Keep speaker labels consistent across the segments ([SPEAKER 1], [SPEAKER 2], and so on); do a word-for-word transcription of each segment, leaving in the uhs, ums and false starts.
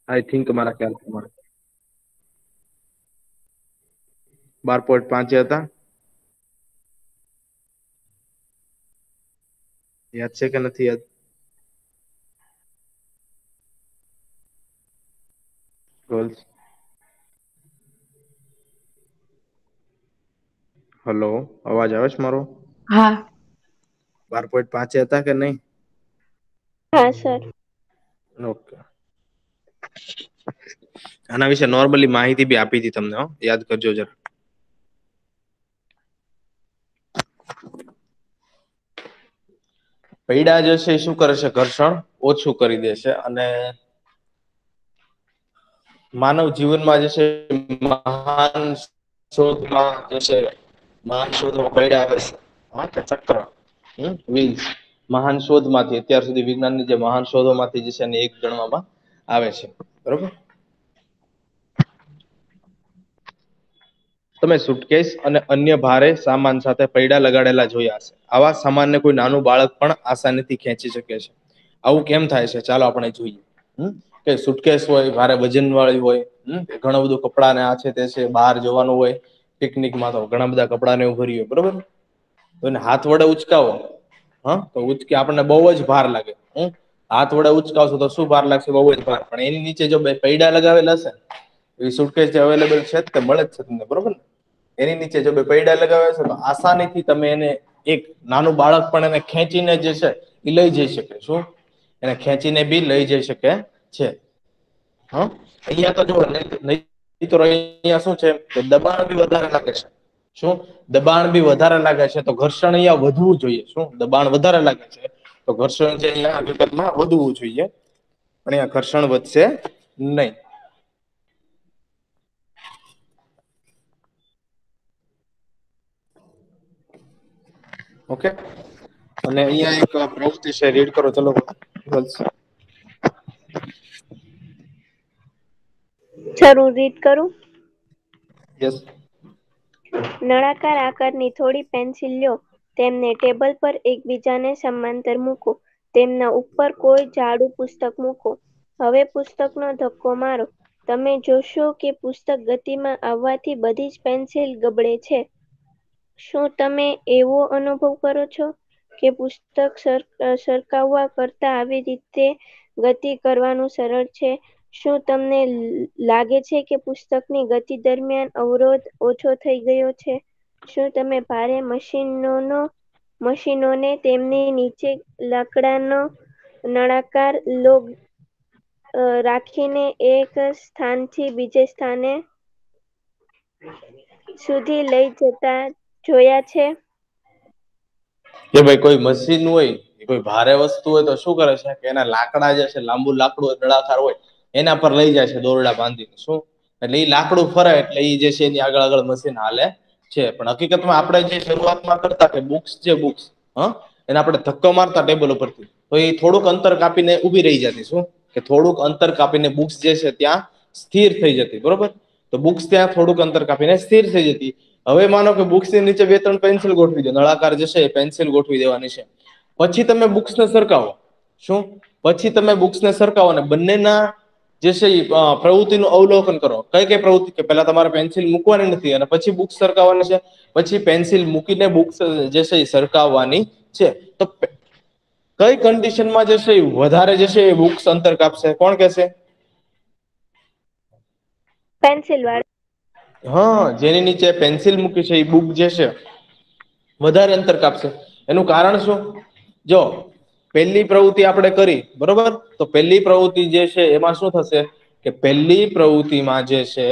[SPEAKER 1] I think મારા ખ્યાલ પ્રમાણે બાર પોઈન્ટ પાંચ હતા. યાદ છે કે નથી યાદ? ગર્લ્સ હેલો, અવાજ આવે છે મારો?
[SPEAKER 2] હા
[SPEAKER 1] બાર પોઈન્ટ પાંચ હતા કે નહીં?
[SPEAKER 2] હા સર.
[SPEAKER 1] ઓકે. આના વિશે નોર્મલી માહિતી બી આપી હતી તમને, યાદ કરજો જરા. પૈડા જે છે એ શું કરે છે? ઘર્ષણ ઓછું કરી દે છે. અને માનવ જીવનમાં જે છે મહાન શોધમાં જે છે મહાન શોધમાં પૈડા આવે છે. ચક્ર હમ વ્હીલ્સ મહાન શોધ માંથી અત્યાર સુધી વિજ્ઞાનની જે મહાન શોધો માંથી જે છે એને એક ગણવામાં આવે છે. બરોબર. તમે સુટકેસ અને અન્ય ભારે સામાન સાથે પૈડા લગાડેલા જોયા હશે. આવા સામાનને કોઈ નાનું બાળક પણ આસાનીથી ખેંચી શકે છે. આવું કેમ થાય છે? ચાલો આપણે જોઈએ. હમ કે સુટકેસ હોય, ભારે વજન વાળી હોય, હમ ઘણું બધું કપડા ને આ છે તે છે, બહાર જવાનું હોય પિકનિકમાં તો ઘણા બધા કપડા ને એવું ભર્યું હોય, બરોબર. તો એને હાથ વડે ઉચકાવો, હા તો ઉચકી આપણને બહુ જ ભાર લાગે. હમ હાથ વડે ઉચકાવશો તો શું ભાર લાગશે? બહુ જ ભાર. પણ એની નીચે જો બે પૈડા લગાવેલા હશે એ સુટકેસ જે અવેલેબલ છે તે મળે જ છે તમને, બરોબર ને? એની નીચે જો બે પૈડા લગાવ્યા છે તો આસાનીથી તમે એને એક નાનું બાળક પણ એને ખેંચીને જે છે એ લઈ જઈ શકે. શું? એને ખેંચીને બી લઈ જઈ શકે છે. હા અહિયાં તો જો તો અહિયાં શું છે કે દબાણ બી વધારે લાગે છે. શું? દબાણ બી વધારે લાગે છે તો ઘર્ષણ અહીંયા વધવું જોઈએ. શું? દબાણ વધારે લાગે છે તો ઘર્ષણ છે અહીંયા હકીકતમાં વધવું જોઈએ. પણ અહીંયા ઘર્ષણ વધશે નહીં. ઓકે. અને અહિયાં એક પ્રવૃત્તિ છે, રીડ કરો ચલો.
[SPEAKER 2] સર હું રીડ કરું?
[SPEAKER 1] યસ.
[SPEAKER 2] નળાકાર આકારની થોડી પેન્સિલ લ્યો. તેમને ટેબલ પર એકબીજાને સમાંતર મૂકો. તેમના ઉપર કોઈ જાડું પુસ્તક મૂકો. હવે પુસ્તકનો ધક્કો મારો. તમે જોશો કે પુસ્તક ગતિમાં આવવાથી બધી જ પેન્સિલ ગબડે છે. શું તમે એવો અનુભવ કરો છો કે પુસ્તક સર સરખાવવા કરતા આવી રીતે ગતિ કરવાનું સરળ છે? શું તમને લાગે છે કે પુસ્તકની ગતિ દરમિયાન અવરોધ ઓછો થઈ ગયો છે? શું તમે ભારે મશીનોનો મશીનોને તેમની નીચે લાકડાનો નળાકાર લોગ રાખીને એક સ્થાનથી બીજે સ્થાને સુધી લઈ જતા જોયા છે?
[SPEAKER 1] કે ભાઈ કોઈ મશીન હોય, કોઈ ભારે વસ્તુ હોય તો શું કરે છે કે એના લાકડા જે છે, લાંબુ લાકડું નળાકાર હોય એના પર લઈ જાય છે દોરડા બાંધીને. શું? એટલે ઈ લાકડું ફરે એટલે ઈ જે છે એની આગળ આગળ મશીન હાલે છે. પણ હકીકતમાં આપણે જે શરૂઆતમાં કરતા કે બુક્સ છે બુક્સ હ એને આપણે ધક્કો મારતા ટેબલ ઉપરથી તો એ થોડુંક અંતર કાપીને ઉભી રહી જતી. શું? કે થોડુંક અંતર કાપીને બુક્સ જે છે ત્યાં સ્થિર થઈ જતી. બરોબર. તો બુક્સ ત્યાં થોડુંક અંતર કાપીને સ્થિર થઈ જતી. હવે માનો કે બુક્સની નીચે બે ત્રણ પેન્સિલ ગોઠવી દો. નળાકાર જે છે એ પેન્સિલ ગોઠવી દેવાની છે. પછી તમે બુક્સને સરખાવો. શું? પછી તમે બુક્સને સરખાવો અને બંનેના જે છે એ પ્રવૃત્તિનું અવલોકન કરો. કઈ કઈ પ્રવૃત્તિ? કે પેલા તમારે પેન્સિલ મૂકવાની નથી અને પછી બુક્સ સરખાવવાની છે. પછી પેન્સિલ મૂકીને બુક્સ જે છે એ સરખાવવાની છે. તો કઈ કન્ડિશનમાં જે છે એ વધારે જે છે એ બુક્સ અંતર કાપશે? કોણ કેશે?
[SPEAKER 2] પેન્સિલ વાળી.
[SPEAKER 1] હા, જેની નીચે પેન્સિલ મૂકી છે એ બુક જે છે વધારે અંતર કાપશે. એનું કારણ શું? જો પેલી પ્રવૃત્તિ આપણે કરી, બરોબર. તો પેલી પ્રવૃત્તિ જે છે એમાં શું થશે કે પેલી પ્રવૃત્તિમાં જે છે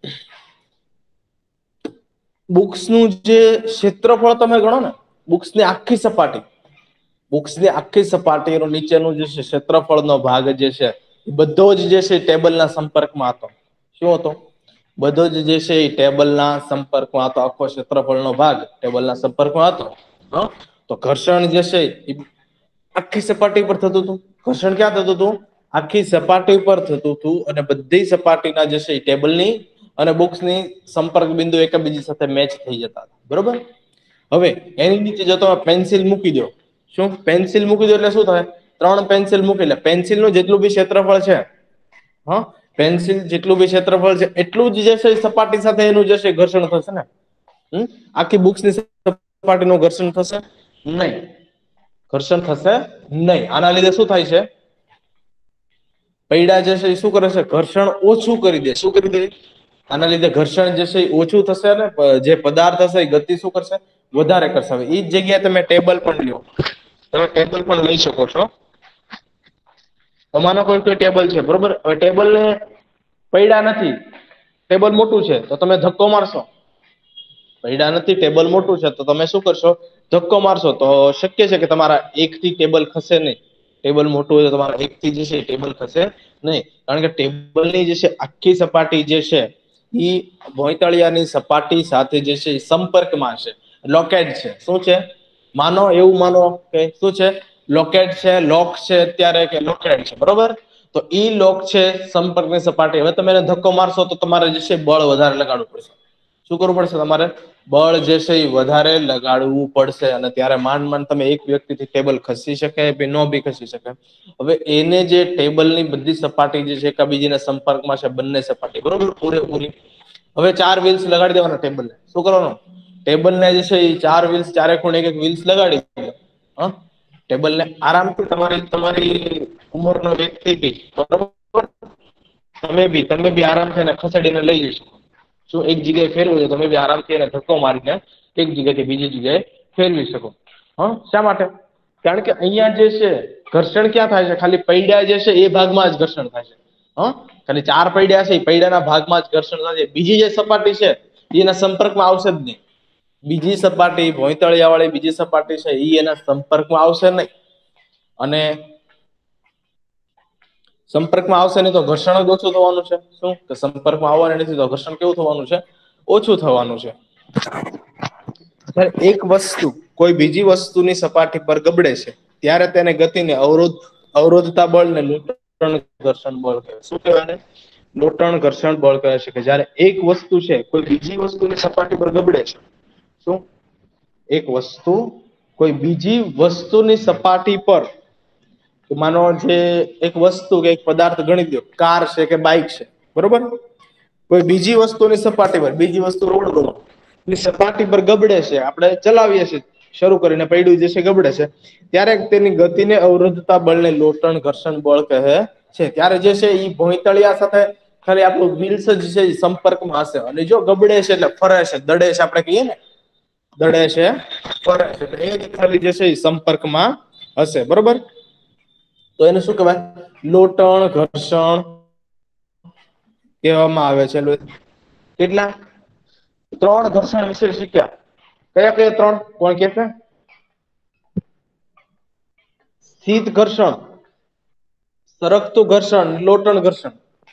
[SPEAKER 1] બુક્સનું જે ક્ષેત્રફળ તમે ગણો ને, બુક્સની આખી સપાટી બુક્સની આખી સપાટીનું નીચેનું જે છે ક્ષેત્રફળનો ભાગ જે છે એ બધો જ જે છે ટેબલના સંપર્કમાં હતો. શું હતો? બધો જ જે છે એ ટેબલના સંપર્કમાં હતો. આખો ક્ષેત્રફળનો ભાગ ટેબલના સંપર્કમાં હતો. હ તો ઘર્ષણ જે છે એ આખી સપાટી પર થતું હતું. ઘર્ષણ ક્યાં થતું હતું? આખી સપાટી પર થતું હતું. અને બધી સપાટીના જે છે એ ટેબલની અને બુક્સની સંપર્ક બિંદુ એક બીજી સાથે મેચ થઈ જતા. બરોબર. હવે એની નીચે જો તમે પેન્સિલ મૂકી દો. શું? પેન્સિલ મૂકી દો એટલે શું થાય? ત્રણ પેન્સિલ મૂકી લે પેન્સિલનું જેટલું બી ક્ષેત્રફળ છે. હા પેન્સિલ જેટલું બી ક્ષેત્રફળ છે એટલું જ જે છે સપાટી સાથે એનું જે છે ઘર્ષણ થશે ને. હમ આખી બુક્સની સપાટીનું ઘર્ષણ થશે નહીં. ઘર્ષણ થશે નહીં. આના લીધે શું થાય છે? પૈડા જે છે એ શું કરે છે? ઘર્ષણ ઓછું કરી દે. શું કરી દે? આના લીધે ઘર્ષણ જે છે એ ઓછું થશે ને જે પદાર્થ હશે એ ગતિ શું કરશે? વધારે કરશે. હવે એ જ જગ્યાએ તમે ટેબલ પણ લ્યો. તમે ટેબલ પણ લઈ શકો છો. તમારો કોઈ કોઈ ટેબલ છે બરોબર. હવે ટેબલ ને પૈડા નથી. ટેબલ મોટું છે તો તમે ધક્કો મારશો. પૈડા નથી ટેબલ મોટું છે તો તમે શું કરશો? ધક્કો મારશો તો શક્ય છે કે તમારા એક થી ટેબલ ખસે નહીં. ટેબલ મોટું હોય તો તમારા એક થી જે છે ટેબલ ખસે નહીં. કારણ કે ટેબલની જે છે આખી સપાટી જે છે ઈ ભોંયતળિયાની સપાટી સાથે જે છે એ સંપર્કમાં છે. લોકેટ છે. શું છે? માનો એવું માનો કે શું છે? લોકેટ છે, લોક છે અત્યારે કે લોકેટ છે બરોબર. તો ઈ લોક છે સંપર્કની સપાટી. હવે તમે એને ધક્કો મારશો તો તમારે જે છે બળ વધારે લગાડવું પડશે. શું કરવું પડશે તમારે? બળ જે છે એ વધારે લગાડવું પડશે. અને ત્યારે માંડ માંડ તમે એક વ્યક્તિથી ટેબલ ખસી શકે કે ન બી ખસી શકે. હવે એને જે ટેબલની બધી સપાટી જે છે એકબીજીના સંપર્કમાં છે બંને સપાટી બરોબર પૂરેપૂરી. હવે ચાર વ્હીલ્સ લગાડી દેવાના ટેબલને. શું કરવાનું? ટેબલને જે છે એ ચાર વ્હીલ્સ ચારે ખૂણે એક એક વ્હીલ્સ લગાડી દો. હ ટેબલને આરામથી તમારી તમારી ઉંમરનો વ્યક્તિ બી બરોબર તમે બી તમે બી આરામથી એને ખસેડીને લઈ જઈ શકો. શું એક જગ્યાએ ફેરવું છે તમે બી આરામથી એને ધક્કો મારીને એક જગ્યાએથી બીજી જગ્યાએ ફેરવી શકો. હ શા માટે? કારણ કે અહીંયા જે છે ઘર્ષણ ક્યાં થાય છે? ખાલી પૈડા જે છે એ ભાગમાં જ ઘર્ષણ થાય છે. હ ખાલી ચાર પૈડા છે એ પૈડાના ભાગમાં જ ઘર્ષણ થાય છે. બીજી જે સપાટી છે એના સંપર્કમાં આવશે જ નહીં. બીજી સપાટી ભોંયતળિયા વાળી બીજી સપાટી છે એ એના સંપર્કમાં આવશે નહીં. અને સંપર્કમાં આવશે નહીં તો ઘર્ષણ જ ઓછું થવાનું છે. શું કે સંપર્કમાં આવવાની નથી તો ઘર્ષણ કેવું થવાનું છે? ઓછું થવાનું છે. એક વસ્તુ કોઈ બીજી વસ્તુની સપાટી પર ગબડે છે ત્યારે તેને ગતિને અવરોધ અવરોધતા બળને નુતણ ઘર્ષણ બળ કહેવાય. શું કહેવાય એને? લોટણ ઘર્ષણ બળ કહે છે. કે જયારે એક વસ્તુ છે કોઈ બીજી વસ્તુની સપાટી પર ગબડે છે. શું? એક વસ્તુ કોઈ બીજી વસ્તુની સપાટી પર માનો જે એક વસ્તુ કે એક પદાર્થ ગણી દો કાર છે કે બાઈક છે બરોબર. કોઈ બીજી વસ્તુની સપાટી પર બીજી વસ્તુ રોડ ગણો ની સપાટી પર ગબડે છે. આપણે ચલાવીએ છીએ શરૂ કરીને પૈડું જે છે ગબડે છે ત્યારે તેની ગતિને અવરોધતા બળને લોટણ ઘર્ષણ બળ કહે છે. ત્યારે જે છે એ ભોંયતળિયા સાથે ખાલી આપણું વ્હીલ્સ જ છે સંપર્કમાં હશે. અને જો ગબડે છે એટલે ફરે છે દડે છે આપણે કહીએ ને દડે છે ફરે છે એટલે એ ખાલી જે છે એ સંપર્કમાં હશે બરોબર. તો એને શું કહેવાય? લોટણ ઘર્ષણ કહેવામાં આવે છે. કેટલા? ત્રણ ઘર્ષણ વિશે શીખ્યા. કયા કયા ત્રણ? કોણ કે છે? સ્થિત ઘર્ષણ, સરકતું ઘર્ષણ, લોટણ ઘર્ષણ.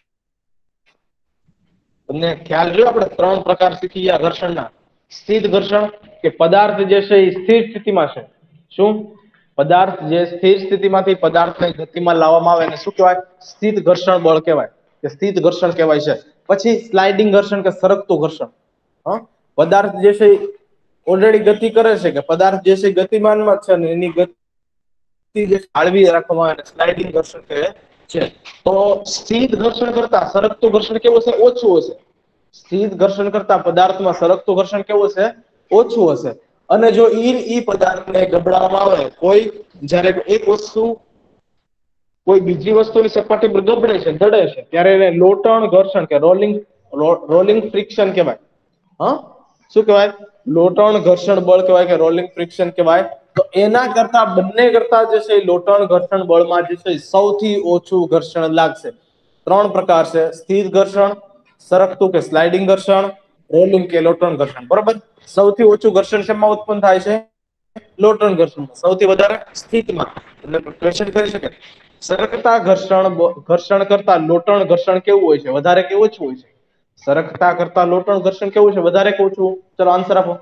[SPEAKER 1] તમને ખ્યાલ રહ્યો? આપણે ત્રણ પ્રકાર શીખી ગયા ઘર્ષણના. સ્થિત ઘર્ષણ કે પદાર્થ જે છે એ સ્થિર સ્થિતિમાં છે. શું? પદાર્થ જે સ્થિર સ્થિતિમાંથી પદાર્થને ગતિમાં લાવવામાં આવે એને શું કહેવાય? સ્થિત ઘર્ષણ બળ કહેવાય કે સ્થિત ઘર્ષણ કહેવાય છે. પછી સ્લાઇડિંગ ઘર્ષણ કે સરકતું ઘર્ષણ. હ પદાર્થ જે છે ઓલરેડી ગતિ કરે છે કે પદાર્થ જે છે ગતિમાનમાં છે ને એની ગતિ જાળવી રાખવામાં આવે સ્લાઇડિંગ ઘર્ષણ કહે છે. તો સ્થિત ઘર્ષણ કરતા સરકતું ઘર્ષણ કેવું હશે? ઓછું હશે. સ્થિત ઘર્ષણ કરતા પદાર્થમાં સરકતું ઘર્ષણ કેવું હશે? ઓછું હશે. અને જો ઈ ઈ પદાર્થને ગબડાવવામાં આવે કોઈ જયારે એક વસ્તુ કોઈ બીજી વસ્તુની સપાટી પર ગબડે છે દડે છે ત્યારે એને લોટણ ઘર્ષણ કે રોલિંગ રોલિંગ ફ્રિક્શન કહેવાય. હ શું કહેવાય? લોટણ ઘર્ષણ બળ કહેવાય કે રોલિંગ ફ્રિક્શન કહેવાય. તો એના કરતા બંને કરતા જે છે લોટણ ઘર્ષણ બળમાં જે છે સૌથી ઓછું ઘર્ષણ લાગશે. ત્રણ પ્રકાર છે. સ્થિર ઘર્ષણ, સરકતું કે સ્લાઇડિંગ ઘર્ષણ, રોલિંગ કે લોટણ ઘર્ષણ બરોબર. સૌથી ઓછું ઘર્ષણ શેમાં ઉત્પન્ન થાય છે? લોટણ ઘર્ષણ. સૌથી વધારે સ્થિતમાં. એટલે ક્વેશ્ચન કરી શકે સરકતા ઘર્ષણ ઘર્ષણ કરતા લોટણ ઘર્ષણ કેવું હોય છે? વધારે કે ઓછું હોય છે? સરકતા કરતા લોટણ ઘર્ષણ કેવું છે? વધારે કે ઓછું? ચલો આન્સર આપો.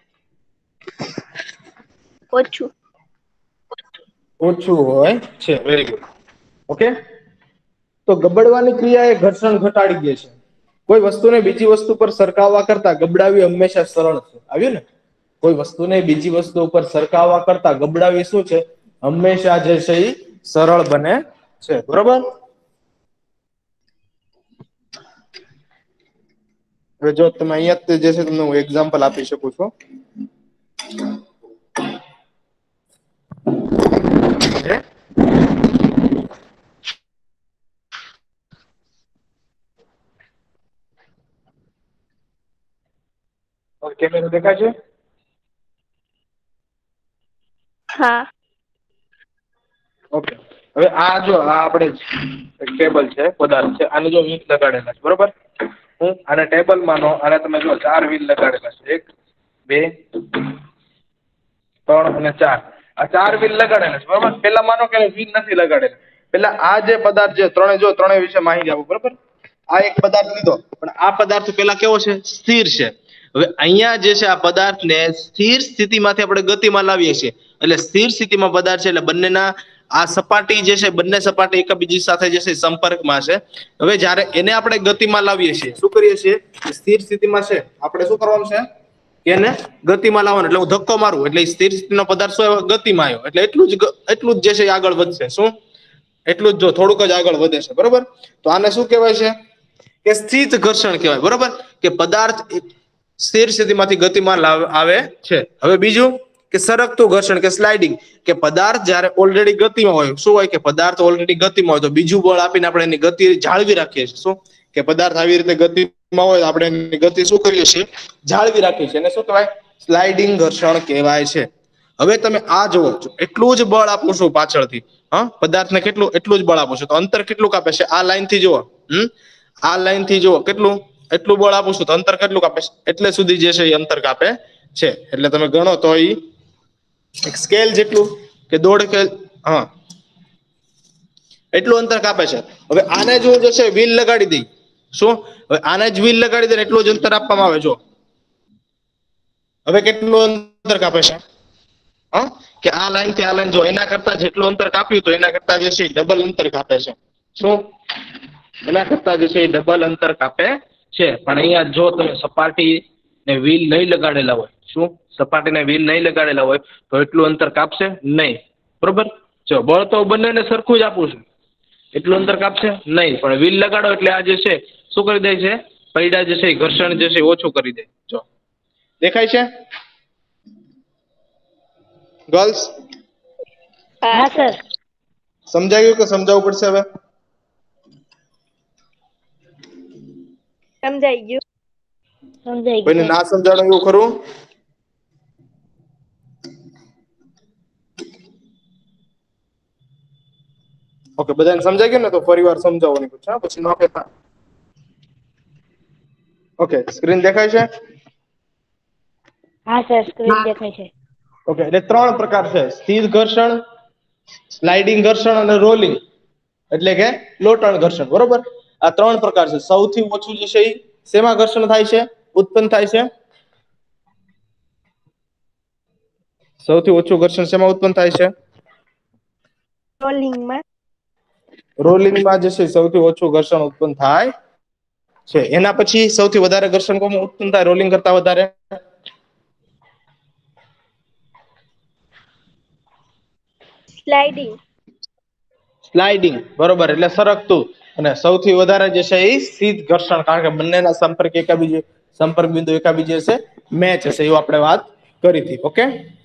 [SPEAKER 2] ઓછું.
[SPEAKER 1] ઓછું હોય છે. Very good. ઓકે. તો ગબડવાની ક્રિયા એ ઘર્ષણ ઘટાડી દે છે. કોઈ વસ્તુને બીજી વસ્તુ પર સરખાવવા કરતા ગબડાવી હંમેશા સરળ છે. આવ્યું ને? કોઈ વસ્તુને બીજી વસ્તુ ઉપર સરખાવવા કરતા ગબડાવી શું છે? હંમેશા જે છે એ સરળ બને છે બરોબર. હવે જો તમે અહીંયા જે છે તમને હું એક્ઝામ્પલ આપી શકું છું. કેમેરો દેખાય છે?
[SPEAKER 2] હા.
[SPEAKER 1] ઓકે. હવે આ જો આ આપણે ટેબલ છે, પદાર્થ છે, આને જો વીલ લગાડેલા છે, બરોબર? હું આને ટેબલ માનો, આને તમે જો ચાર વ્હીલ લગાડેલા છે. એક, બે, ત્રણ અને ચાર. આ ચાર વ્હીલ લગાડેલા છે, બરોબર? પેલા માનો કે વ્હીલ નથી લગાડેલા. પેલા આ જે પદાર્થ છે, ત્રણે જો ત્રણેય વિશે માહિતી આપો, બરોબર? આ એક પદાર્થ લીધો, પણ આ પદાર્થ પેલા કેવો છે? સ્થિર છે. હવે અહીંયા જે છે આ પદાર્થને સ્થિર સ્થિતિમાંથી આપણે ગતિમાં લાવીએ છીએ. એટલે સ્થિર સ્થિતિમાં પદાર્થ છે એટલે બંનેના આ સપાટી જે છે, બંને સપાટી એકબીજી સાથે જે છે સંપર્કમાં છે. હવે જ્યારે એને આપણે ગતિમાં લાવીએ છીએ, શું કરીએ છીએ? સ્થિર સ્થિતિમાં છે, આપણે શું કરવાનું છે? કે એને ગતિમાં લાવવાનું. એટલે હું ધક્કો મારું એટલે સ્થિર સ્થિતિનો પદાર્થ શું ગતિમાં આવ્યો, એટલે એટલું જ એટલું જ જે છે આગળ વધશે. શું? એટલું જ જો થોડુંક જ આગળ વધે છે, બરોબર? તો આને શું કહેવાય છે? કે સ્થિત ઘર્ષણ કહેવાય, બરોબર? કે પદાર્થ સ્થિર સ્થિતિમાંથી ગતિમાં આવે છે. હવે બીજું કે સરકતું ઘર્ષણ કે સ્લાઇડિંગ, કે પદાર્થ જ્યારે ઓલરેડી ગતિમાં હોય, શું હોય? કે પદાર્થ ઓલરેડી ગતિમાં હોય તો બીજું બળ આપીને આપણે એની ગતિ જાળવી રાખીએ છીએ. શું? કે પદાર્થ આવી રીતે ગતિમાં હોય આપણે એની ગતિ શું કરીએ છીએ? જાળવી રાખીએ છીએ. એને શું કહેવાય? સ્લાઇડિંગ ઘર્ષણ કહેવાય છે. હવે તમે આ જુઓ છો, એટલું જ બળ આપું છું પાછળથી, હા, પદાર્થને કેટલું એટલું જ બળ આપું છું, તો અંતર કેટલું કાપે છે? આ લાઈન થી જુઓ, હમ આ લાઈન થી જુઓ કેટલું એટલું બળ આપું છું તો અંતર કેટલું કાપે છે? એટલે સુધી જે છે એ અંતર કાપે છે. એટલે તમે ગણો તો એ એક સ્કેલ જેટલું કે દોઢ કે હા એટલું અંતર કાપે છે. હવે આને જો જે છે વ્હીલ લગાડી દઈ, શું? હવે આને જ વ્હીલ લગાડી દે ને એટલું જ અંતર આપવામાં આવે. જો હવે કેટલું અંતર કાપે છે? હા, કે આ લાઈન થી આ લાઈન જો એના કરતા જેટલું અંતર કાપ્યું તો એના કરતા જે છે ડબલ અંતર કાપે છે. શું? એના કરતા જે છે એ ડબલ અંતર કાપે છે. પણ અહીંયા જો તમે સપાટી ને વ્હીલ નહીં લગાડેલા હોય, શું? સપાટીને વ્હીલ નહીં લગાડેલા હોય તો એટલું અંતર કાપશે નહીં, બરોબર? જો બળ તો બંનેને સરખું જ આપું છું, એટલું અંતર કાપશે નહીં. પણ વ્હીલ લગાડો એટલે આ જે છે શું કરી દે છે? પૈડા જે છે એ ઘર્ષણ જે છે ઓછું કરી દે. જો દેખાય છે ગર્લ્સ?
[SPEAKER 2] હા સર.
[SPEAKER 1] સમજાયું કે સમજાવવું પડશે હવે?
[SPEAKER 2] સમજાઈ ગયું. સમજાઈ
[SPEAKER 1] કોઈને
[SPEAKER 2] ગયું.
[SPEAKER 1] ના સમજાણું એવું ખરું? ઓકે, બધાને સમજાઈ ગયું ને? તો ફરી વાર સમજાવવાની પૂછા પછી ન કહેતા. ઓકે, સ્ક્રીન દેખાય છે?
[SPEAKER 2] હા સર, સ્ક્રીન દેખાય છે.
[SPEAKER 1] ઓકે, એટલે ત્રણ પ્રકાર છે: સ્થિર ઘર્ષણ, સ્લાઇડિંગ ઘર્ષણ અને રોલિંગ એટલે કે લોટણ ઘર્ષણ, બરોબર? આ ત્રણ પ્રકાર છે. સૌથી ઓછું જે છે એ શેમાં ઘર્ષણ થાય છે? ઉત્પન્ન થાય છે? સૌથી ઓછું ઘર્ષણ શેમાં ઉત્પન્ન થાય છે?
[SPEAKER 2] રોલિંગમાં.
[SPEAKER 1] રોલિંગમાં જે છે સૌથી ઓછું ઘર્ષણ ઉત્પન્ન થાય છે. એના પછી સૌથી વધારે ઘર્ષણ કોમાં ઉત્પન્ન થાય રોલિંગ કરતા વધારે?
[SPEAKER 2] સ્લાઇડિંગ.
[SPEAKER 1] સ્લાઇડિંગ, બરોબર, એટલે સરકતું. અને સૌથી વધારે જે છે એ સ્થિત ઘર્ષણ, કારણ કે બંનેના સંપર્ક એકાબીજે સંપર્ક બિંદુ એકાબીજે છે મેચ હશે, એવું આપણે વાત કરી હતી. ઓકે,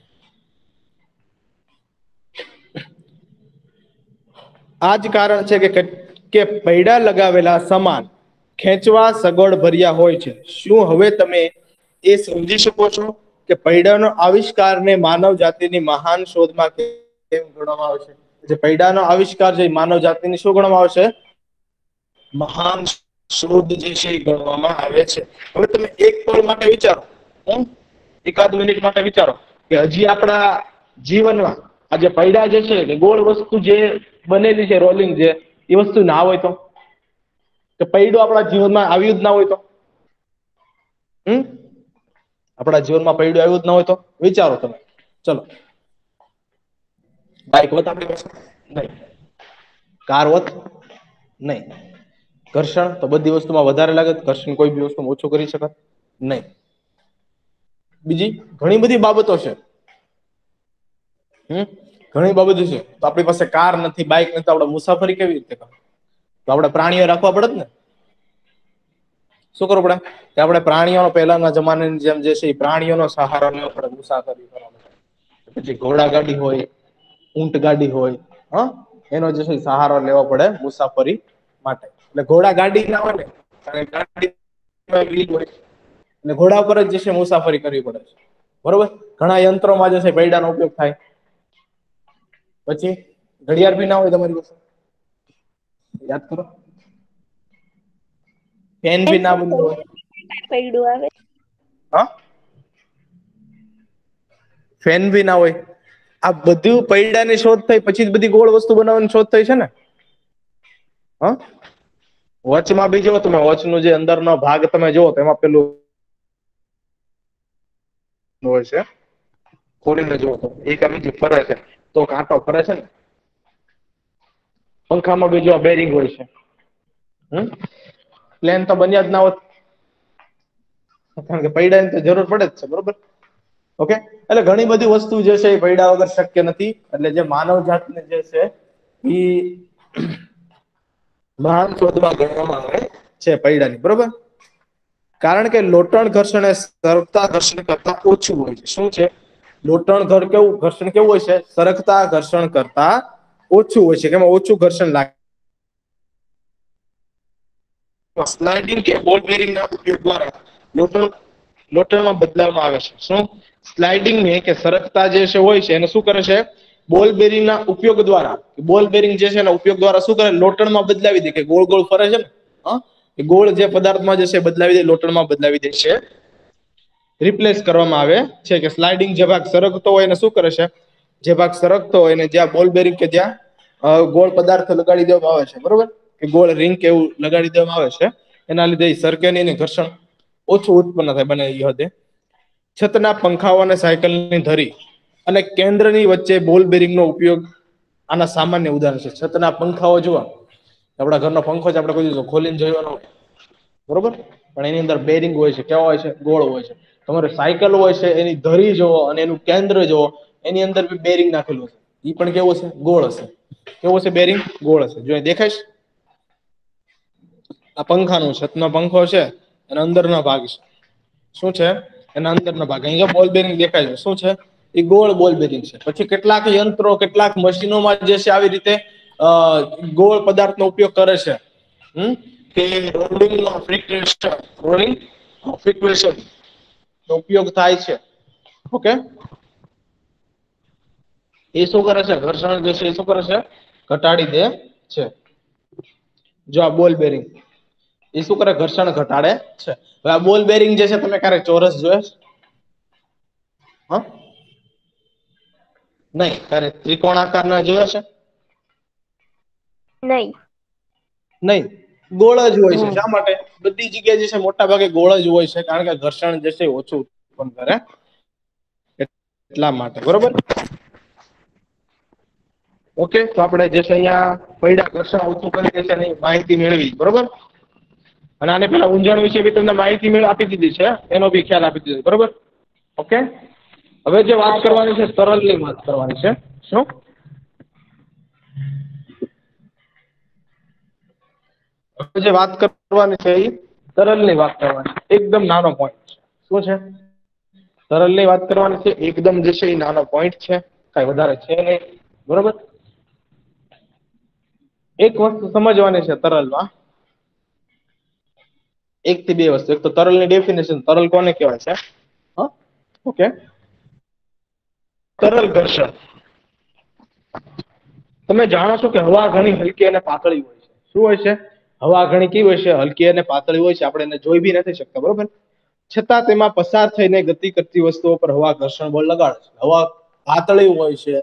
[SPEAKER 1] આ જ કારણ છે કે કે પૈડા લગાવેલા સમાન ખેંચવા સગવડ ભર્યા હોય છે. શું હવે તમે એ સમજી શકો છો કે પૈડાનો આવિષ્કારને માનવ જાતિની મહાન શોધમાં કેમ ગણવામાં આવે છે? જે પૈડાનો આવિષ્કાર છે માનવ જાતિની શું ગણવામાં આવે છે? મહાન શોધ જે છે એ ગણવામાં આવે છે. હવે તમે એક પળ માટે વિચારો, હમ એકાદ મિનિટ માટે વિચારો કે હજી આપણા જીવનમાં આ જે પૈડા જે છે કે ગોળ વસ્તુ જે બનેલી છે રોલિંગ જે, એ વસ્તુ ના હોય તો? કે પૈડું આપણા જીવનમાં આવ્યું જ ના હોય તો? હમ આપણા જીવનમાં પૈડું આવ્યું જ ના હોય તો? વિચારો તમે, ચલો. બાઈક હોત આપણી પાસે? નહીં. કાર હોત? નહીં. ઘર્ષણ તો બધી વસ્તુમાં વધારે લાગે, ઘર્ષણ કોઈ બી વસ્તુમાં ઓછું કરી શકાય નહીં. બીજી ઘણી બધી બાબતો છે. હમ ઘણી બાબતો છે. તો આપણી પાસે કાર નથી, બાઈક નથી, તો આપણે મુસાફરી કેવી રીતે કરીએ? તો આપણે પ્રાણીઓ રાખવા પડત ને? શું કરવું પડે કે આપણે પ્રાણીઓનો પહેલાના જમાનાની જેમ જે છે એ પ્રાણીઓનો સહારો લેવો પડે મુસાફરી કરવા માટે. પછી ઘોડા ગાડી હોય, ઊંટ ગાડી હોય, હા એનો જે છે સહારો લેવો પડે મુસાફરી માટે. એટલે ઘોડા ગાડી ના હોય ને ગાડી હોય એટલે ઘોડા ઉપર જ જે છે મુસાફરી કરવી પડે છે. બરોબર, ઘણા યંત્રોમાં જે છે પૈડાનો ઉપયોગ થાય. પછી ઘડિયાળ બી ના હોય તમારી પાસે, યાદ કરો. પેન બી ના બન્યું હોય.
[SPEAKER 2] પૈડું આવે.
[SPEAKER 1] હા ફેન બી ના હોય. આ બધું પૈડાની શોધ થઈ પછી જ બધી ગોળ વસ્તુ બનાવવાની શોધ થઈ છે ને. હા વચમાં બી જો તમે વચ નું જે અંદરનો ભાગ તમે જુઓ તો એમાં પેલું હોય છે ખોલીને જુઓ તો એક આ બીજી ફરે છે તો કાંટો ફરે છે ને. પંખામાં બી જો બેરિંગ હોય છે. હમ પ્લેન તો બન્યા જ ના હોત. કારણ કે પૈડાની તો જરૂર પડે જ છે. બરોબર, ઓકે. એટલે ઘણી બધી વસ્તુ જે છે એ પૈડા વગર શક્ય નથી. એટલે જે માનવ જાતને જે છે એ મહાન શોધમાં ગણવામાં આવે છે પૈડાની. બરોબર, કારણ કે લોટણ ઘર્ષણ એ સરકતા ઘર્ષણ કરતા ઓછું હોય છે. શું છે? લોટણ ઘર કેવું ઘર્ષણ કેવું હોય છે? સરખતા ઘર્ષણ કરતા ઓછું હોય છે. કેમાં ઓછું ઘર્ષણ લાગે. સ્લાઇડિંગ કે બોલ બેરિંગના ઉપયોગ દ્વારા લોટણ લોટણમાં બદલાવવામાં આવે છે. શું? સ્લાઇડિંગ ને કે સરકતા જે હોય છે એને શું કરે છે? બોલ બેરિંગના ઉપયોગ દ્વારા બોલ બેરિંગ જે છે એના ઉપયોગ દ્વારા શું કરે? લોટણમાં બદલાવી દે કે ગોળ ગોળ ફરે છે ને. હા એ ગોળ જે પદાર્થમાં જે છે બદલાવી દે લોટણમાં બદલાવી દે છે. રિપ્લેસ કરવામાં આવે છે કે સ્લાઇડિંગ જે ભાગ સરકતો હોય એને શું કરે છે? જે ભાગ સરકતો હોય ને જ્યાં બોલ બેરિંગ કે જ્યાં ગોળ પદાર્થ લગાડી દેવામાં આવે છે. બરોબર, કે ગોળ રિંગ કે એવું લગાડી દેવામાં આવે છે. એના લીધે સરકે નહીં ને ઘર્ષણ ઓછું ઉત્પન્ન થાય બને એ હદે. છતના પંખાઓ અને સાયકલની ધરી અને કેન્દ્રની વચ્ચે બોલ બેરિંગનો ઉપયોગ આના સામાન્ય ઉદાહરણ છે. છતના પંખાઓ જોવા આપડા ઘરનો પંખો જ આપડે કોઈ ખોલીને જોયો ન હોય. બરોબર, પણ એની અંદર બેરિંગ હોય છે. કેવા હોય છે? ગોળ હોય છે. તમારે સાયકલ હોય છે એની ધરી જોવો અને એનું કેન્દ્ર જોવો એની અંદર બી બેરિંગ નાખેલું હશે. ઈ પણ કેવું હશે? ગોળ હશે. કેવું હશે? બેરિંગ ગોળ હશે. જો દેખાય છે? આ પંખાનો છતનો પંખો છે અને અંદરનો ભાગ છે. શું છે? એના અંદરનો ભાગ. અહીંયા બોલ બેરિંગ દેખાય છે. શું છે? એ ગોળ બોલ બેરિંગ છે. પછી કેટલાક યંત્રો કેટલાક મશીનોમાં જે છે આવી રીતે અ ગોળ પદાર્થનો ઉપયોગ કરે છે. હમ કે રોલિંગ ફ્રિક્વેશન રોલિંગ ફ્રિક્વેશન નો ઉપયોગ થાય છે. ઓકે, એ શું કરે છે? ઘર્ષણ જે છે એ શું કરે છે? ઘટાડી દે છે. જો આ બોલ બેરિંગ એ શું કરે? ઘર્ષણ ઘટાડે છે. હવે આ બોલ બેરિંગ જે છે તમે ક્યારે ચોરસ જોયો છે? હા નહીં, ત્યારે ત્રિકોણ આકારના જોયા છે?
[SPEAKER 2] નહીં.
[SPEAKER 1] નહીં, ગોળ જ હોય છે. શા માટે? બધી જગ્યા જે છે મોટા ભાગે ગોળ જ હોય છે. કારણ કે ઘર્ષણ જે છે ઓછું ઉત્પન્ન કરે એટલા માટે. બરોબર, ઓકે. તો આપડે જે છે અહિયાં પૈડા ઘર્ષણ ઓછું કરી દે છે એની માહિતી મેળવી. બરોબર, અને આને પેલા ઊંજાણ વિશે બી તમને માહિતી આપી દીધી છે. એનો બી ખ્યાલ આપી દીધો. બરોબર, ઓકે. હવે જે વાત કરવાની છે તરલની વાત કરવાની છે. શું? હવે જે વાત કરવાની છે એ તરલની વાત કરવાની છે. એકદમ નાનો પોઈન્ટ છે. શું છે? તરલની વાત કરવાની છે. એકદમ જે છે એ નાનો પોઈન્ટ છે. કઈ વધારે છે નહીં. બરોબર, એક વસ્તુ સમજવાની છે તરલમાં. એક થી બે વસ્તુ. એક તો તરલની ડેફિનેશન. તરલ કોને કહેવાય છે? હા, ઓકે. તરલ ઘર્ષણ. તમે જાણો છો કે હવા ઘણી હલકી અને પાતળી હોય છે. શું હોય છે? હવા ઘણી કેવી હોય છે? હલકી અને પાતળી હોય છે. આપણે એને જોઈ બી નથી શકતા. બરોબર, છતાં તેમાં પસાર થઈને ગતિ કરતી વસ્તુઓ પર હવા ઘર્ષણ બળ લગાડે છે. હવા પાતળી હોય છે.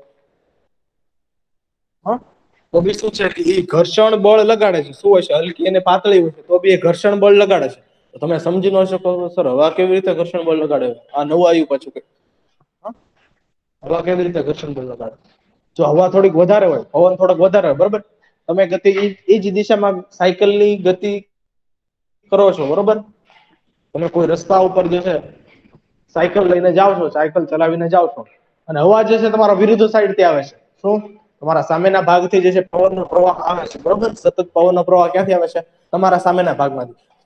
[SPEAKER 1] હા, તો બી શું છે કે એ ઘર્ષણ બળ લગાડે છે. શું હોય છે? હલકી અને પાતળી હોય છે તો બી એ ઘર્ષણ બળ લગાડે છે. તો તમે સમજી ન શકો સર હવા કેવી રીતે ઘર્ષણ બળ લગાડે? આ નવું આવ્યું પાછું કઈ. હવા કેવી રીતે ઘર્ષણ બળ લગાડે? જો હવા થોડીક વધારે હોય, પવન થોડોક વધારે હોય. બરોબર, તમે ગતિ એ જ દિશામાં સાયકલની ગતિ કરો છો. બરોબર, તમે કોઈ રસ્તા ઉપર જે છે સાયકલ લઈને જાઓ છો, સાયકલ ચલાવીને જાઓ છો અને હવા જે છે તમારા વિરુદ્ધ સાઈડ થી આવે છે. શું? તમારા સામેના ભાગથી જે છે પવનનો પ્રવાહ આવે છે. બરોબર, સતત પવનનો પ્રવાહ ક્યાંથી આવે છે? તમારા સામેના ભાગમાંથી.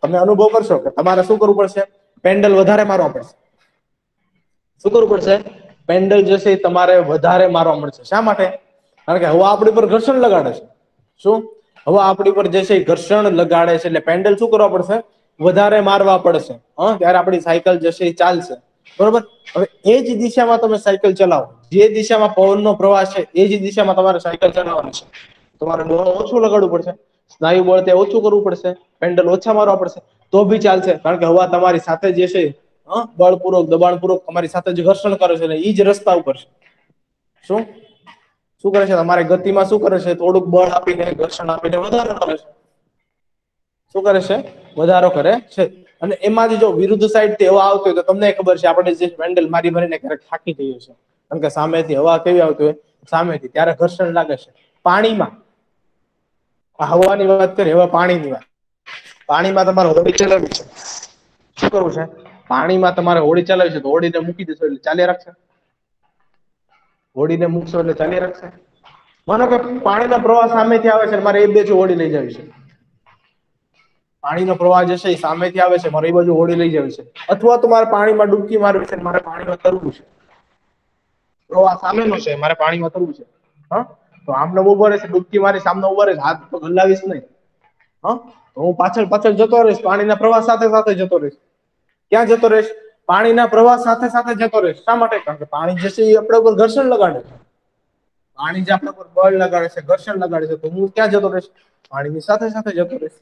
[SPEAKER 1] તમે અનુભવ કરશો કે તમારે શું કરવું પડશે? પેન્ડલ વધારે મારવા પડશે. શું કરવું પડશે? પેન્ડલ જે છે તમારે વધારે મારવા મળશે. શા માટે? કારણ કે હવા આપણી પર ઘર્ષણ લગાડે છે. શું? હવા આપણી પર જે છે ઘર્ષણ લગાડે છે, એટલે પેન્ડલ શું કરવા પડશે? વધારે મારવા પડશે. હા, ત્યારે આપણી સાયકલ જે છે એ ચાલશે. બરોબર. હવે એ જ દિશામાં તમે સાયકલ ચલાવો, જે દિશામાં પવનનો પ્રવાહ છે એ જ દિશામાં તમારે સાયકલ ચલાવવાની છે. તમારે બળ ઓછું લગાડવું પડશે, સ્નાયુ બળ તે ઓછું કરવું પડશે, પેન્ડલ ઓછા મારવા પડશે, તો બી ચાલશે. કારણ કે હવા તમારી સાથે જે છે બળપૂર્વક, દબાણપૂર્વક તમારી સાથે જ ઘર્ષણ કરે છે ને એ જ રસ્તા ઉપર છે. શું શું કરે છે? તમારે ગતિમાં શું કરે છે? થોડુંક બળ આપીને, ઘર્ષણ આપીને વધારો કરે છે. શું કરે છે? વધારો કરે છે. અને એમાંથી જો વિરુદ્ધ સાઈડ થી હવા આવતી હોય તો તમને ખબર છે આપણે જે પેન્ડલ મારી મારીને ક્યારેક થાકી જઈએ છીએ. કારણ કે સામેથી હવા કેવી આવતી હોય? સામેથી, ત્યારે ઘર્ષણ લાગે છે. પાણીમાં હવાની વાત કરીએ, હવે પાણીની વાત. પાણીમાં તમારે હોડી ચલાવવી છે. શું કરવું છે? પાણીમાં તમારે હોડી ચલાવી છે તો હોડીને મૂકી દેશો એટલે ચાલ્યા રાખશે? હોડીને મૂકશો એટલે ચાલ્યા રાખશે? માનો કે પાણીનો પ્રવાહ સામેથી આવે છે, મારે એ બાજુ હોડી લઈ જવી છે. પાણીનો પ્રવાહ જે છે એ સામેથી આવે છે, મારે એ બાજુ હોડી લઈ જવી છે. અથવા તો મારે પાણીમાં ડૂબકી મારવી છે, મારે પાણીમાં તરવું છે. પ્રવાહ સામેનો છે, મારે પાણીમાં તરવું છે. હા, તો આમને ઉભો રહેશે, ડૂબકી મારી સામે ઉભો રહેશે, હાથ પગ હલાવીશ નહીં. હા, તો હું પાછળ પાછળ જતો રહીશ, પાણીના પ્રવાહ સાથે સાથે જતો રહીશ. ક્યાં જતો રહીશ? પાણીના પ્રવાહ સાથે સાથે જતો રહીશ. શા માટે? કારણ કે પાણી જે છે એ આપણા ઉપર ઘર્ષણ લગાડે છે. પાણી જે આપણા પર બળ લગાડે છે, ઘર્ષણ લગાડે છે, તો હું ક્યાં જતો રહીશ? પાણીની સાથે સાથે જતો રહીશ.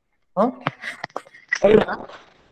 [SPEAKER 1] હા,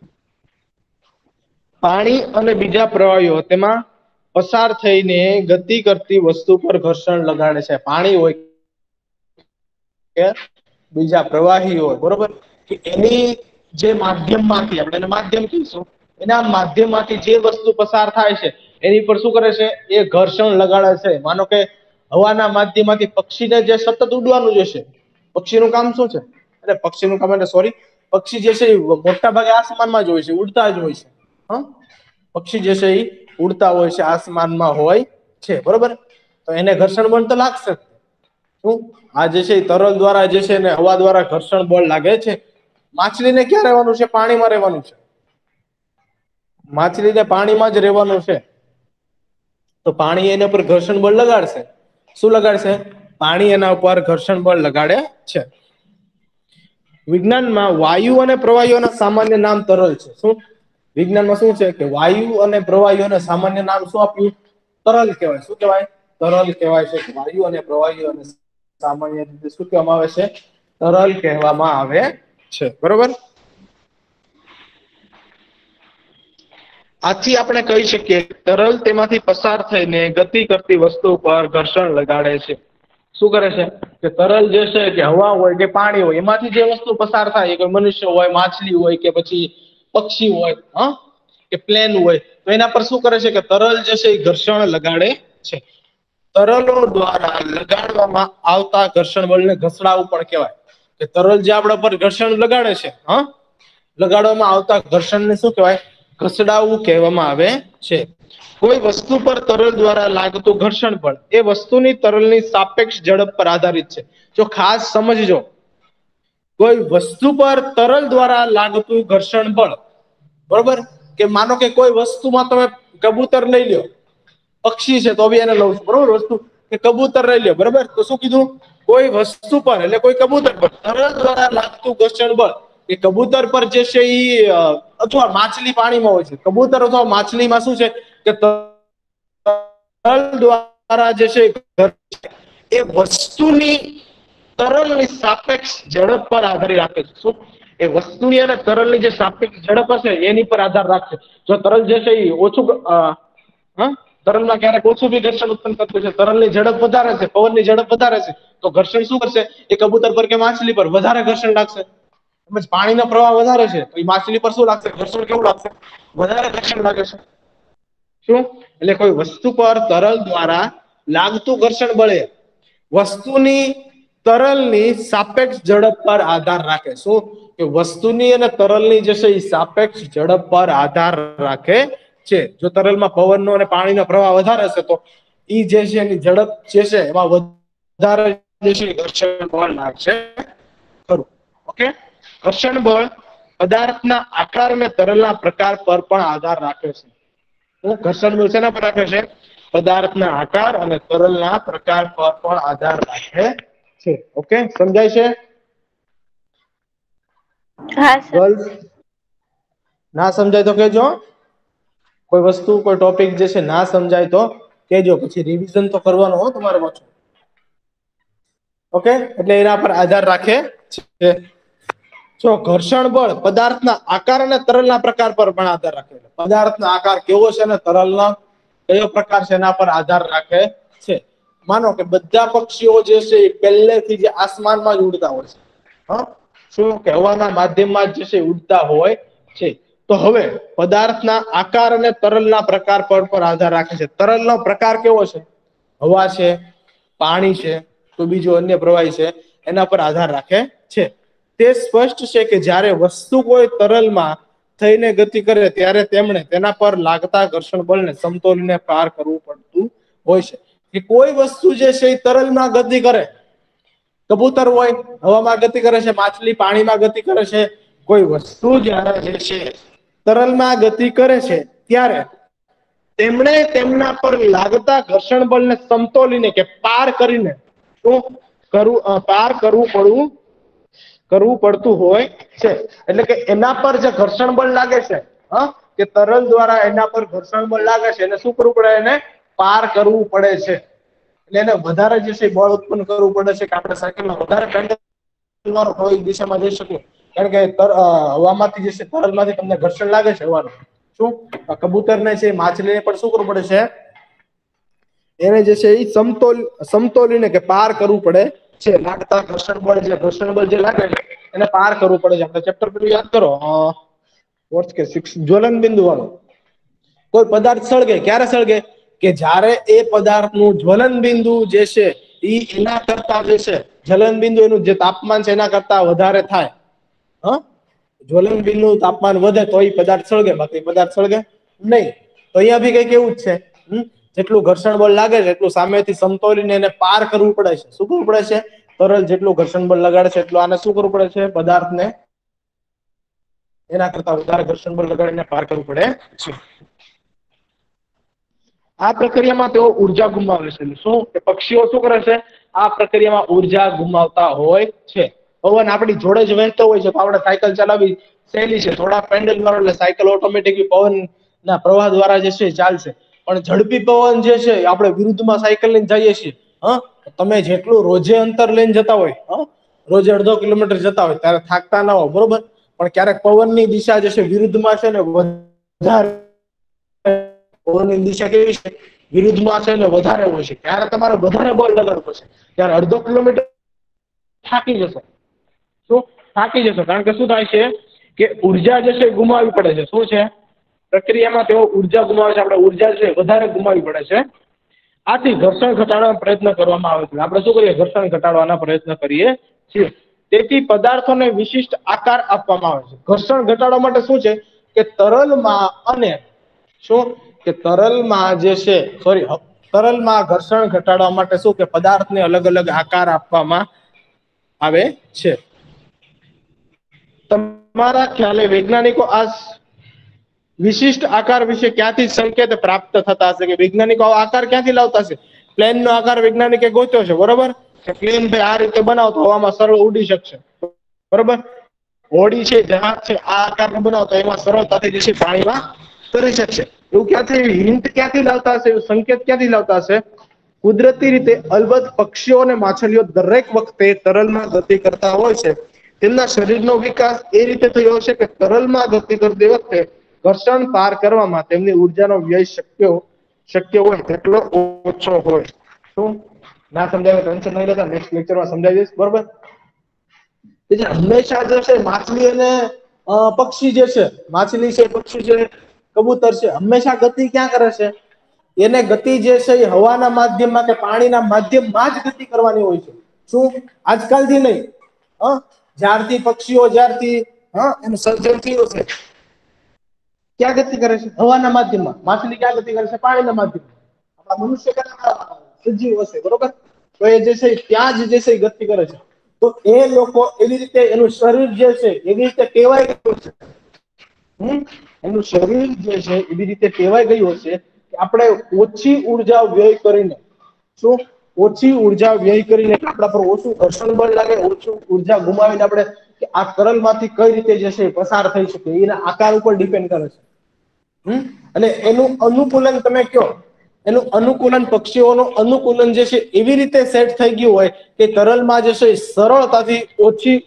[SPEAKER 1] પાણી અને બીજા પ્રવાહીઓ તેમાં પસાર થઈને ગતિ કરતી વસ્તુ પર ઘર્ષણ લગાડે છે. પાણી હોય કે બીજા પ્રવાહી હોય, બરોબર, કે એની જે માધ્યમમાંથી, આપણે એને માધ્યમ કહીશું, એના માધ્યમમાંથી જે વસ્તુ પસાર થાય છે એની પર શું કરે છે? એ ઘર્ષણ લગાડે છે. માનો કે હવાના માધ્યમમાંથી પક્ષીને જે સતત ઉડવાનું જે છે, પક્ષીનું કામ શું છે? એટલે પક્ષીનું કામ એટલે સોરી, પક્ષી જે છે એ મોટા ભાગે આસમાનમાં જ હોય છે, ઉડતા જ હોય છે. હા, પક્ષી જે છે એ ઉડતા હોય છે, આસમાનમાં હોય છે, બરોબર. તો એને ઘર્ષણ બળ તો લાગશે. શું આ જે છે તરલ દ્વારા જે છે ને હવા દ્વારા ઘર્ષણ બળ લાગે છે. માછલીને ક્યાં રહેવાનું છે? પાણીમાં રહેવાનું છે. માછલીને પાણીમાં જ રહેવાનું છે. તો પાણી એના પર ઘર્ષણ બળ લગાડશે. શું લગાડશે? પાણી એના ઉપર ઘર્ષણ બળ લગાડે છે. વિજ્ઞાનમાં વાયુ અને પ્રવાહીઓના સામાન્ય નામ તરલ છે. શું વિજ્ઞાનમાં શું છે કે વાયુ અને પ્રવાહીઓને સામાન્ય નામ શું આપ્યું? તરલ કહેવાય. શું કહેવાય? તરલ કહેવાય છે. વાયુ અને પ્રવાહીઓને સામાન્ય રીતે શું કહેવામાં આવે છે? તરલ કહેવામાં આવે છે. બરોબર. આથી આપણે કહી શકીએ તરલ તેમાંથી પસાર થઈને ગતિ કરતી વસ્તુ પર ઘર્ષણ લગાડે છે. શું કરે છે? કે તરલ જે છે કે હવા હોય કે પાણી હોય, એમાંથી જે વસ્તુ પસાર થાય, કે મનુષ્ય હોય, માછલી હોય, કે પછી પક્ષી હોય, હા, કે પ્લેન હોય, તો એના પર શું કરે છે? કે તરલ જે છે એ ઘર્ષણ લગાડે છે. તરલો દ્વારા લગાડવામાં આવતા ઘર્ષણ બળને ઘસડાવું પણ કહેવાય. કે તરલ જે આપણા પર ઘર્ષણ લગાડે છે, હા, લગાડવામાં આવતા ઘર્ષણને શું કહેવાય? ઘસડાવું કહેવામાં આવે છે. કોઈ વસ્તુ પર તરલ દ્વારા લાગતું ઘર્ષણ બળ એ વસ્તુની તરલની સાપેક્ષ ઝડપ પર આધારિત છે. જો ખાસ સમજજો, કોઈ વસ્તુ પર તરલ દ્વારા લાગતું ઘર્ષણ બળ, બરોબર, કે માનો કે કોઈ વસ્તુમાં તમે કબૂતર લઈ લ્યો, પક્ષી છે તો બી એને લઉં છું, બરોબર, વસ્તુ કે કબૂતર લઈ લ્યો, બરોબર, તો શું કીધું? કોઈ વસ્તુ પર એટલે કોઈ કબૂતર પર તરલ દ્વારા લાગતું ઘર્ષણ બળ એ કબૂતર પર જે છે ઈ અથવા માછલી પાણીમાં હોય છે, કબૂતર અથવા માછલીમાં શું છે કે તરલ દ્વારા જે છે એ વસ્તુની તરલની સાપેક્ષ ઝડપ પર આધારિત રાખે છે. શું? એ વસ્તુની અને તરલની જે સાપેક્ષ ઝડપ હશે એની પર આધાર રાખશે. જો તરલ જે છે એ ઓછું હા, તરલમાં ક્યારેક ઓછું બી ઘર્ષણ ઉત્પન્ન કરતું છે, તરલની ઝડપ વધારે છે, પવનની ઝડપ વધારે છે, તો ઘર્ષણ શું કરશે? એ કબૂતર પર કે માછલી પર વધારે ઘર્ષણ લાગશે. પાણીનો પ્રવાહ વધારે છે તો એ માછલી પર શું લાગશે? ઘર્ષણ કેવું લાગશે? વધારે ઘર્ષણ લાગે છે. શું? એટલે કોઈ વસ્તુ પર તરલ દ્વારા લાગતું ઘર્ષણ બળે વસ્તુની તરલની સાપેક્ષ ઝડપ પર આધાર રાખે. શું? કે વસ્તુની અને તરલની જે છે એ સાપેક્ષ ઝડપ પર આધાર રાખે છે. જો તરલમાં પવનનો અને પાણીનો પ્રવાહ વધારે હશે તો ઈ જે છે એની ઝડપ જે છે એમાં વધારે જે છે ઘર્ષણ બળ લાગશે ખરું. ઓકે, ઘર્ષણ બળ પદાર્થના આકાર અને તરલના પ્રકાર પર પણ આધાર રાખે છે. તો ઘર્ષણ બળ શેના પર રાખે છે? પદાર્થના આકાર અને તરલના પ્રકાર પર પણ આધાર રાખે છે. ઓકે, સમજાય છે?
[SPEAKER 2] હા સર.
[SPEAKER 1] ગર્લ્સ ના સમજાય તો કેજો. કોઈ વસ્તુ કોઈ ટોપિક જે છે ના સમજાય તો કેજો, પછી રિવિઝન તો કરવાનું હો તમારે પાછું. ઓકે, એટલે એના પર આધાર રાખે છે. જો ઘર્ષણ બળ પદાર્થના આકાર અને તરલના પ્રકાર પર પણ આધાર રાખે છે. પદાર્થનો આકાર કેવો છે ને તરલનો કયો પ્રકાર છે એના પર આધાર રાખે છે. માનો કે બધા પક્ષીઓ જે છે એ પહેલેથી જે આસમાનમાં જ ઉડતા હોય છે. હ શું કે હવાના માધ્યમમાં જે છે ઉડતા હોય છે. તો હવે પદાર્થના આકાર અને તરલના પ્રકાર પર પણ આધાર રાખે છે. તરલનો પ્રકાર કેવો છે? હવા છે, પાણી છે, તો બીજું અન્ય પ્રવાહી છે, એના પર આધાર રાખે છે. તે સ્પષ્ટ છે કે જ્યારે વસ્તુ કોઈ તરલમાં થઈને ગતિ કરે ત્યારે તેમણે તેના પર લાગતા ઘર્ષણ બળને સમતોલને પાર કરવું પડતું હોય છે. કે કોઈ વસ્તુ જે છે એ તરલમાં ગતિ કરે, કબૂતર હોય હવામાં ગતિ કરે છે, માછલી પાણીમાં ગતિ કરે છે, કોઈ વસ્તુ જ્યારે જે છે તરલમાં ગતિ કરે છે ત્યારે તેમણે તેમના પર લાગતા ઘર્ષણ બળને સમતોલીને કે પાર કરીને શું કરવું પાર કરવું પડવું કરવું પડતું હોય છે. એટલે કે એના પર જે ઘર્ષણ બળ લાગે છે હ કે તરલ દ્વારા એના પર ઘર્ષણ બળ લાગે છે એને શું કરવું પડે? એને પાર કરવું પડે છે. એટલે એને વધારે જે છે બળ ઉત્પન્ન કરવું પડે છે કે આપણે સાયકલમાં વધારે પેડલ એક દિશામાં જઈ શકીએ. કારણ કે હવામાંથી જે છે તરલમાંથી તમને ઘર્ષણ લાગે છે હવાનું. શું કબૂતરને છે, માછલીને પણ શું કરવું પડે છે? એને જે છે એ સમતોલ સમતોલીને કે પાર કરવું પડે છે. લાગતા ઘર્ષણ બળ જે ઘર્ષણ બળ જે લાગે છે એને પાર કરવું પડે છે. આપણે ચેપ્ટર પેલું યાદ કરો જ્વલન બિંદુ વાળું. કોઈ પદાર્થ સળગે ક્યારે સળગે? કે જ્યારે એ પદાર્થનું જ્વલન બિંદુ જે છે ઈ એના કરતા જે છે જલન બિંદુ એનું જે તાપમાન છે એના કરતા વધારે થાય. હ જ્વલન બિંદુનું તાપમાન વધે તો એ પદાર્થ સળગે, બાકી પદાર્થ સળગે નહીં. તો અહિયાં ભી કંઈક એવું જ છે. હમ જેટલું ઘર્ષણ બળ લાગે છે એટલું સામેથી સમતોલીને એને પાર કરવું પડે છે. શું કરવું પડે છે? તરલ જેટલું ઘર્ષણ બળ લગાડે છે એટલું આને શું કરવું પડે છે? પદાર્થને એના કરતા વધારે ઘર્ષણ બળ લગાડીને પાર કરવું પડે છે. આ પ્રક્રિયામાં તેઓ ઉર્જા ગુમાવે છે. શું કે પક્ષીઓ શું કરે છે? આ પ્રક્રિયામાં ઉર્જા ગુમાવતા હોય છે. પવન આપણી જોડે જ વહેતો હોય છે તો આપણે સાયકલ ચલાવી સહેલી છે. થોડા પેન્ડલ મારો એટલે સાયકલ ઓટોમેટિક પવન ના પ્રવાહ દ્વારા જે છે ચાલશે. પણ ઝડપી પવન જે છે આપણે વિરુદ્ધમાં સાયકલ લઈને જઈએ છીએ. હ તમે જેટલું રોજે અંતર લઈને જતા હોય હ રોજ અડધો કિલોમીટર જતા હોય ત્યારે થાકતા ના હોય બરોબર. પણ ક્યારેક પવનની દિશા જે છે વિરુદ્ધમાં છે ને વધારે પવનની દિશા કેવી છે? વિરુદ્ધમાં છે ને વધારે હોય છે. ત્યારે તમારે વધારે બળ લગાડવું પડશે. ત્યારે અડધો કિલોમીટર થાકી જશો. શું થાકી જશો? કારણ કે શું થાય છે કે ઉર્જા જે છે ગુમાવવી પડે છે. શું છે? પ્રક્રિયામાં તેઓ ઉર્જા ગુમાવે છે. આપણે ઉર્જા છે વધારે ગુમાવવી પડે છે. આથી ઘર્ષણ ઘટાડવાનો પ્રયત્ન કરવામાં આવે છે. આપણે શું કરીએ? ઘર્ષણ ઘટાડવાના પ્રયત્ન કરીએ છીએ. તેથી પદાર્થોને વિશિષ્ટ આકાર આપવામાં આવે છે. ઘર્ષણ ઘટાડવા માટે શું છે કે તરલમાં અને શું કે તરલમાં જે છે સોરી તરલમાં ઘર્ષણ ઘટાડવા માટે શું કે પદાર્થને અલગ અલગ આકાર આપવામાં આવે છે. તમારા ખ્યાલે વૈજ્ઞાનિકો આ વિશિષ્ટ આકાર વિશે ક્યાંથી સંકેત પ્રાપ્ત થતા હશે? કે વૈજ્ઞાનિકો આકાર ક્યાંથી લાવતા હશે? પ્લેન નો આકાર વૈજ્ઞાનિકે ગોત્યો છે બરોબર. પ્લેન ભાઈ આ રીતે બનાવતો હવામાં સરળ ઉડી શકશે બરોબર. હોડી છે, જહાજ છે, આ આકાર બનાવતો એમાં સરળતાથી જે છે પાણીમાં તરી શકશે. એવું ક્યાંથી હિન્ટ ક્યાંથી લાવતા હશે? એવું સંકેત ક્યાંથી લાવતા હશે? કુદરતી રીતે અલબત્ત પક્ષીઓ અને માછલીઓ દરેક વખતે તરલમાં ગતિ કરતા હોય છે. તેમના શરીરનો વિકાસ એ રીતે થયો હશે કે તરલમાં ગતિ કરતી વખતે ઘર્ષણ પાર કરવામાં તેમની ઉર્જાનો વ્યય શક્ય શક્ય હોય તેટલો ઓછો હોય. શું ના સમજાય ટેન્શન નહી લેતા નેક્સ્ટ લેક્ચરમાં સમજાવી દઈશ બરોબર. હંમેશા જે છે માછલી અને પક્ષી જે છે માછલી છે, પક્ષી છે, કબૂતર છે હંમેશા ગતિ ક્યાં કરે છે? એને ગતિ જે છે એ હવાના માધ્યમમાં કે પાણીના માધ્યમમાં જ ગતિ કરવાની હોય છે. શું આજકાલથી નહી હ જ્યારથી પક્ષીઓ જ્યારથી હ એનું સર્જન થયું છે. ક્યાં ગતિ કરે છે? હવાના માધ્યમમાં. માછલી ક્યાં ગતિ કરે છે? પાણીના માધ્યમમાં. આપણા મનુષ્ય સજીવ હશે બરોબર તો એ જે છે ત્યાં જ જે છે ગતિ કરે છે. તો એ લોકો એવી રીતે એનું શરીર જે છે એવી રીતે ટેવાઈ ગયું છે, હમ એનું શરીર જે છે એવી રીતે ટેવાઈ ગયું હશે કે આપણે ઓછી ઉર્જા વ્યય કરીને, શું ઓછી ઉર્જા વ્યય કરીને આપણા પર ઓછું ઘર્ષણ બળ લાગે, ઓછું ઉર્જા ગુમાવીને આપણે કે આ તરલ માંથી કઈ રીતે જે છે પસાર થઈ શકે એના આકાર ઉપર ડિપેન્ડ કરે છે. હમ અને એનું અનુકૂલન તમે કયો, એનું અનુકૂલન પક્ષીઓનું અનુકૂલન જે છે એવી રીતે સેટ થઈ ગયું હોય કે તરલમાં જે છે સરળતાથી ઓછી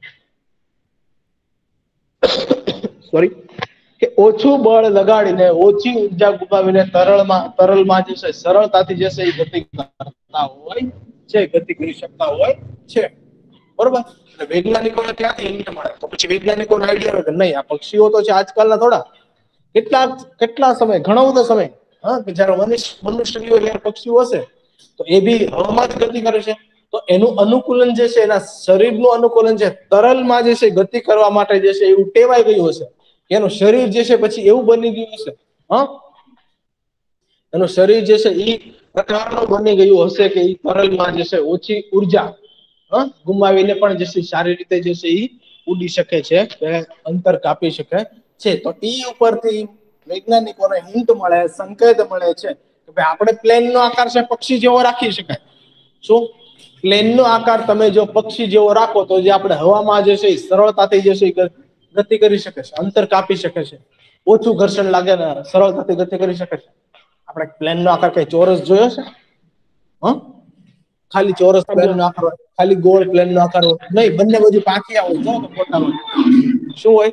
[SPEAKER 1] સોરી કે ઓછું બળ લગાડીને ઓછી ઉર્જા ગુમાવીને તરળમાં તરલમાં જે છે સરળતાથી જે છે એ ગતિ કરતા હોય છે, ગતિ કરી શકતા હોય છે. બરોબર, એટલે વૈજ્ઞાનિકોને ક્યાંથી હિન્ટ મળે, તો પછી વૈજ્ઞાનિકોને આઈડિયા આવે કે નહીં આ પક્ષીઓ તો છે આજકાલના થોડા, કેટલા કેટલા સમય ઘણો બધો સમય હા કે જયારે મનુષ્ય મનુષ્ય જયારે પક્ષીઓ હશે તો એ બી હવામાં જ ગતિ કરે છે. તો એનું અનુકૂલન જે છે એના શરીરનું અનુકૂલન છે તરલમાં જે છે ગતિ કરવા માટે જે છે એવું ટેવાઈ ગયું હશે. એનું શરીર જે છે પછી એવું બની ગયું હશે હ એનું શરીર જે છે ઈ પ્રકારનું બની ગયું હશે કે ઈ તરલમાં જે છે ઓછી ઉર્જા હ ગુમાવીને પણ જે સારી રીતે જે છે ઈ ઉડી શકે છે કે અંતર કાપી શકે છે. તો ઈ ઉપરથી વૈજ્ઞાનિકોને હિન્ટ મળે, સંકેત મળે છે કે ભાઈ આપણે પ્લેન નો આકાર છે પક્ષી જેવો રાખી શકાય. શું પ્લેન નો આકાર તમે જો પક્ષી જેવો રાખો તો જે આપણે હવામાં જે છે સરળતાથી જે છે ગતિ કરી શકે છે, અંતર કાપી શકે છે, ઓછું ઘર્ષણ લાગે ને સરળતાથી ગતિ કરી શકે છે. આપણે પ્લેન નો આકાર કઈ ચોરસ જોયો છે હ ખાલી ચોરસ પ્લેન નો આકાર હોય, ખાલી ગોળ પ્લેન નો આકાર હોય નહી બંને બાજુ પાંખિયા હોય જો તો ફોટામાં શું હોય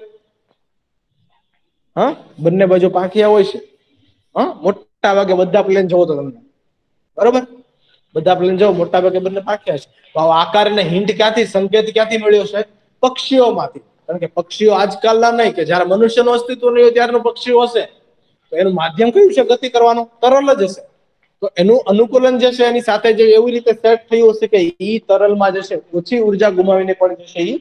[SPEAKER 1] હા બંને બાજુ પાંખિયા હોય છે. હા મોટા ભાગે બધા પ્લેન જોવો તો તમને બરોબર બધા પ્લેન જોવો મોટા ભાગે બંને પાંખિયા છે. તો આકાર ને હિન્ટ ક્યાંથી સંકેત ક્યાંથી મળ્યો છે પક્ષીઓમાંથી. કારણ કે પક્ષીઓ આજકાલના નહીં કે જયારે મનુષ્યનું અસ્તિત્વ નહીં હોય ત્યારનું પક્ષીઓ હશે. તો એનું માધ્યમ કયું છે ગતિ કરવાનું તરલ જ હશે. તો એનું અનુકૂલન જે છે એની સાથે જે એવી રીતે સેટ થયું હશે કે ઈ તરલમાં જશે ઓછી ઉર્જા ગુમાવીને પણ જશે ઈ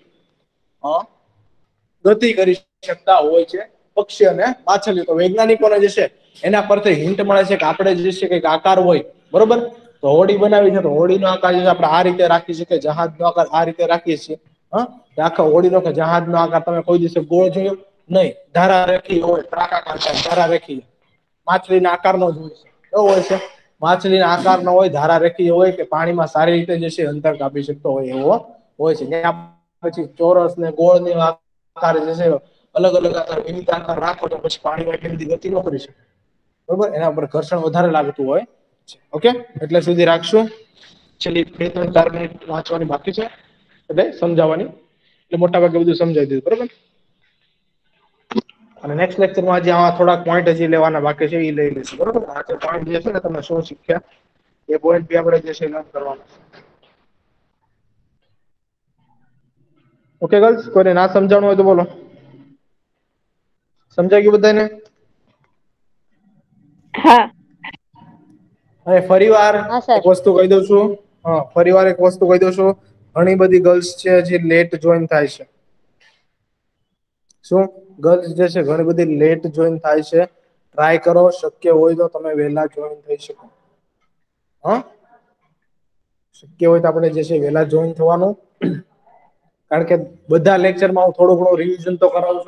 [SPEAKER 1] ગતિ કરી શકતા હોય છે પક્ષી અને માછલીઓ. તો વૈજ્ઞાનિકોને જે છે એના પરથી હિન્ટ મળે છે કે આપણે જે છે કઈક આકાર હોય બરોબર તો હોડી બનાવી છે તો હોડીનો આકાર જે આપણે આ રીતે રાખી શકીએ, જહાજનો આકાર આ રીતે રાખીએ છીએ. હા આખા હોડીનો કે જહાજનો આકાર તમે કોઈ દિવસે ગોળ જોયો નહીં ધારા રેખી હોય ધારા રેખી માછલીના આકાર નો જ હોય છે કેવો હોય છે માછલીના આકાર નો હોય ધારા રેખી હોય કે પાણીમાં સારી રીતે જે છે અંતર કાપી શકતો હોય એવો હોય છે. પછી ચોરસ ને ગોળ ને આકાર જે છે અલગ અલગ આકાર વિવિધ આકાર રાખો તો પછી પાણીમાં એટલી બધી ગતિ ન કરી શકે. બરોબર એના ઉપર ઘર્ષણ વધારે લાગતું હોય ઓકે એટલે સુધી રાખશું. છેલ્લી બે ત્રણ ચાર મિનિટ વાંચવાની બાકી છે એટલે સમજાવવાની એટલે મોટા ભાગે બધું સમજાવી દીધું બરોબર. અને નેક્સ્ટ લેક્ચરમાં હજી આવા થોડાક પોઈન્ટ હજી લેવાના બાકી છે એ લઈ લઈશું બરોબર. આ જે પોઈન્ટ જે છે ને તમે શું શીખ્યા એ પોઈન્ટ બી આપણે જે છે નોટ કરવાના છે. ઓકે ગર્લ્સ કોઈને ના સમજાણું હોય તો બોલો. સમજાઈ ગયું બધાને?
[SPEAKER 2] હા.
[SPEAKER 1] હવે ફરી વાર
[SPEAKER 3] હા સર.
[SPEAKER 1] એક વસ્તુ કહી દઉં છું હા ફરી વાર એક વસ્તુ કહી દઉં છું ઘણી બધી ગર્લ્સ છે હજી લેટ જોઈન થાય છે. શું ગર્લ્સ જે છે ઘણી બધી લેટ જોઈન થાય છે. ટ્રાય કરો શક્ય હોય તો તમે વહેલા જોઈન થઈ શકો. હા શક્ય હોય તો આપણે જે છે વેલા જોઈન થવાનું કારણ કે બધા લેક્ચરમાં હું થોડું ઘણું રિવિઝન તો કરાવું છું.